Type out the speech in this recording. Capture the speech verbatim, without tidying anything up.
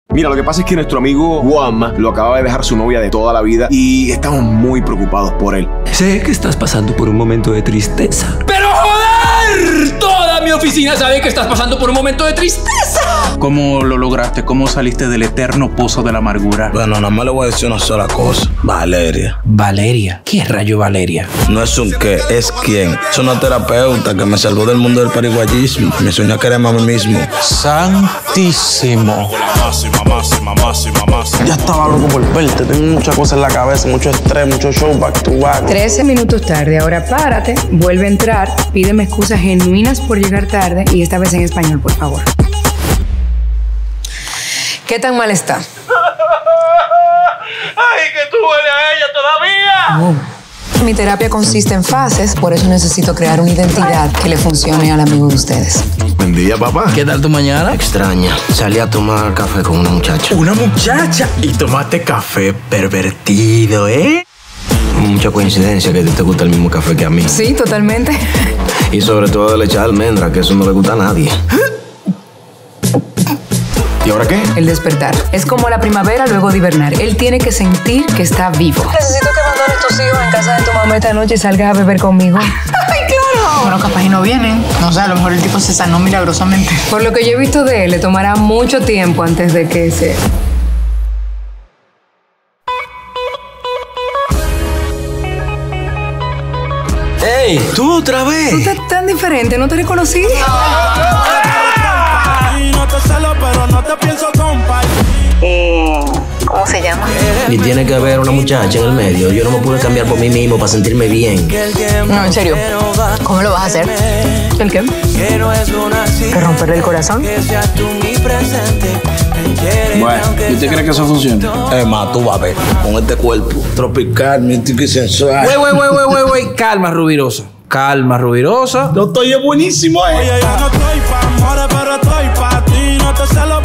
Mira, lo que pasa es que nuestro amigo Juanma lo acaba de dejar su novia de toda la vida y estamos muy preocupados por él. Sé que estás pasando por un momento de tristeza. ¡Pero joder! Toda mi oficina sabe que estás pasando por un momento de tristeza. ¿Cómo lo lograste? ¿Cómo saliste del eterno pozo de la amargura? Bueno, nada más le voy a decir una sola cosa. Valeria. ¿Valeria? ¿Qué rayo Valeria? No es un qué, es quién. Es una terapeuta que me salvó del mundo del pariguayismo. Me soñó a quererme a mí mismo. Santísimo. Ya estaba loco por verte. Tengo muchas cosas en la cabeza, mucho estrés, mucho show back to back. Trece minutos tarde. Ahora párate, vuelve a entrar, pídeme excusas genuinas por llegar tarde y esta vez en español, por favor. ¿Qué tan mal está? ¡Ay, que tú hueles a ella todavía! Oh. Mi terapia consiste en fases, por eso necesito crear una identidad que le funcione al amigo de ustedes. Buen día, papá. ¿Qué tal tu mañana? Extraña. Salí a tomar café con una muchacha. Una muchacha y tomaste café pervertido, ¿eh? Mucha coincidencia que a ti te gusta el mismo café que a mí. Sí, totalmente. Y sobre todo le echar almendra, que eso no le gusta a nadie. ¿Y ahora qué? El despertar. Es como la primavera luego de hibernar. Él tiene que sentir que está vivo. Necesito que abandones tus hijos en casa de tu mamá esta noche y salgas a beber conmigo. ¡Ay, qué horror! Bueno, capaz y no vienen. No sé, a lo mejor el tipo se sanó milagrosamente. Por lo que yo he visto de él, le tomará mucho tiempo antes de que se... ¡Ey! ¿Tú otra vez? Tú estás tan diferente, ¿no te reconocí? Eh, ¿Cómo se llama? Y tiene que haber una muchacha en el medio. Yo no me pude cambiar por mí mismo para sentirme bien. No, en serio. ¿Cómo lo vas a hacer? ¿El qué? ¿Que romperle el corazón? Bueno, ¿y usted cree que eso funciona? Es más, tú vas a ver. Con este cuerpo tropical, místico y sensual. Wey, wey, wey, wey, wey, wey. Calma, Rubirosa. Calma, Rubirosa. No estoy buenísimo, eh. Oye, yo no estoy pa' amores, pero estoy pa' ti. No te celo